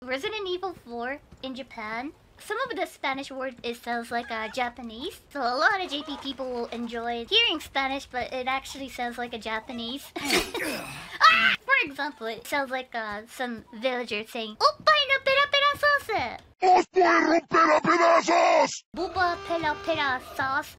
Resident Evil 4 in Japan, some of the Spanish word it sounds like Japanese. So a lot of JP people will enjoy hearing Spanish, but it actually sounds like a Japanese. For example, it sounds like some villager saying, "Oppai no pera pera sauce." ¡Os puedo romper a pedazos! Boba pera pera sauce.